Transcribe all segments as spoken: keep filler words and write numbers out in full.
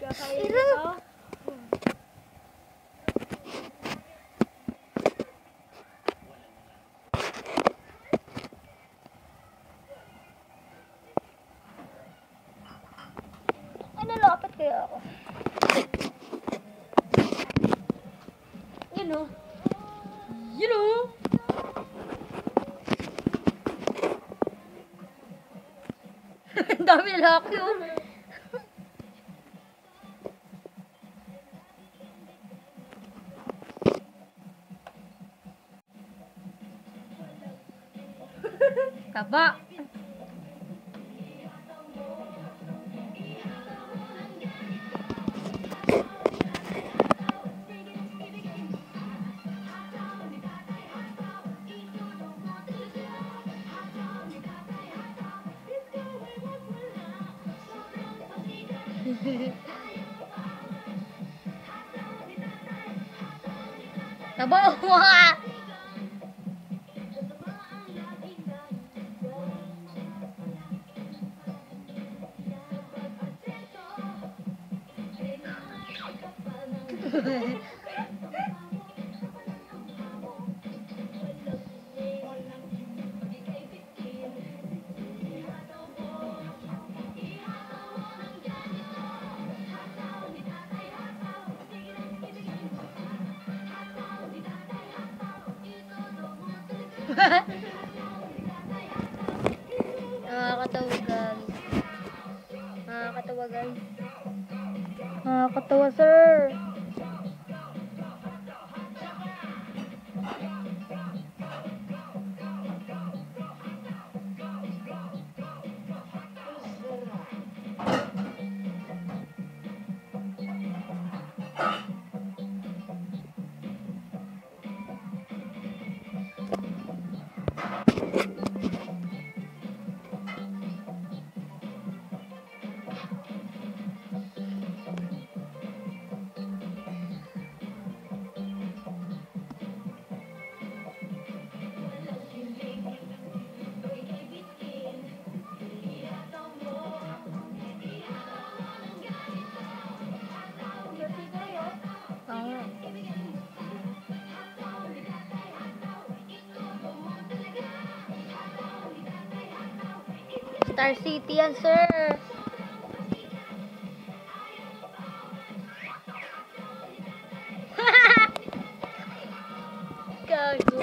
Kakain ito. Ay, nalapit kaya ako. Yun o. Yun o. Ang dami lalaki o. Taba. Taba mo ha. Nakakatawa guys. Nakakatawa guys. Nakakatawa sir. Star City yan, sir. Gago.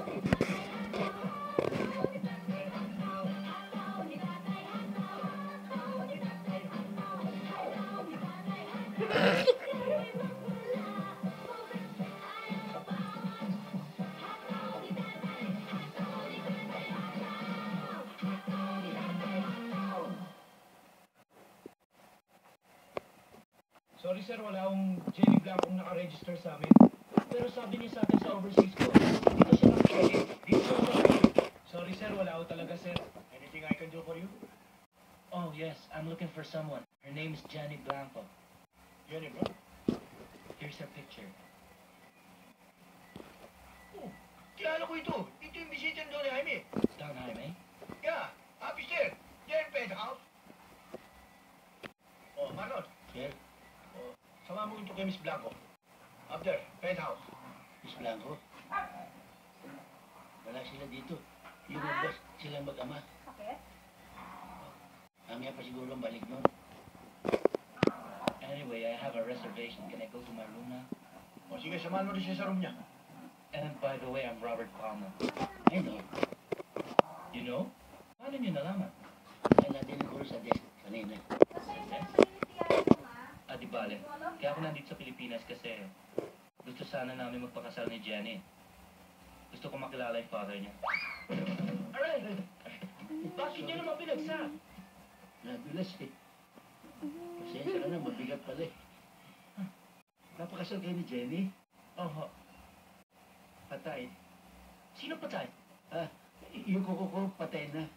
Sorry sir, wala akong Jenny Blanco naka-register sa amin. Pero sabi niya sa akin sa overseas ko, dito siya nakikita. Dito siya nakikita. Sorry sir, wala ako talaga sir. Anything I can do for you? Oh yes, I'm looking for someone. Her name is Jenny Blanco. Jenny Blanco? Here's her picture. Oh, kilala ko ito. Ito yung bisita ng Don Jaime. Don Jaime? Yeah, upstairs. There in penthouse. Oh, Marlon. Yeah. Sama mo ito kay Miss Blanco. Up there, penthouse. Miss Blanco? Wala sila dito. Lumabas silang mag-ama. Bakit? Mamaya pa siguro ang balik nun. Anyway, I have a reservation. Can I go to my room now? O sige, samahan mo rin siya sa room niya. And by the way, I'm Robert Palmer. I know. You know? Paano niyo nalaman? Ay, natin ko sa desk kanina. Ah, di bale. Kaya ako nandito sa Pilipinas kasi gusto sana namin magpakasal ni Jenny. Gusto ko makilala yung father niya. Aray! Bakit niya naman pinagsak? Nadulas eh. Pasensya ka na, mabigat pala eh. Napakasal kayo ni Jenny? Oho. Patay. Sino patay? Ah, yung kuko ko patay na.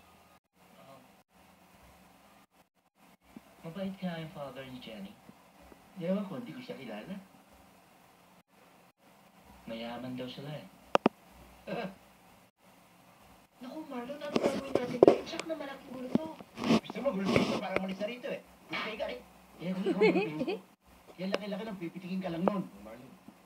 Mabait kaya yung father ni Jenny? Ewan ko, hindi ko siya kilala. Mayaman daw sila eh. Naku, Marlon, ano gagawin natin ngayon? Tsak na malaking gulo to. Gusto mo, gulo dito para malis na rito eh. Gusto ka ikaw eh. Eh, gusto ko Yan laki-laki ng pipitikin ka lang nun, Marlon.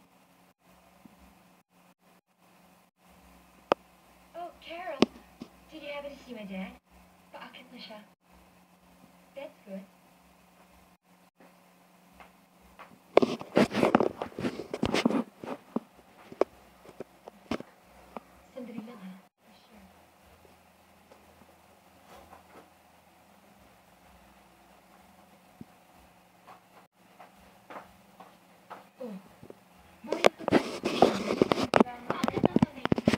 Oh, Carol. Did you happen to see my dad? Paakit na siya. That's good. Sandali lang, ha? Sure. Oh. Bakit ito pa? Paakit na to, Nick.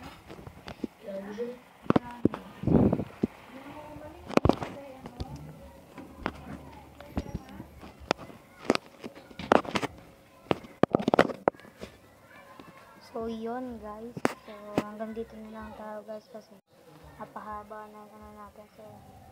So, yun guys. So, hanggang dito na lang tayo guys kasi napahaba na ano natin. So,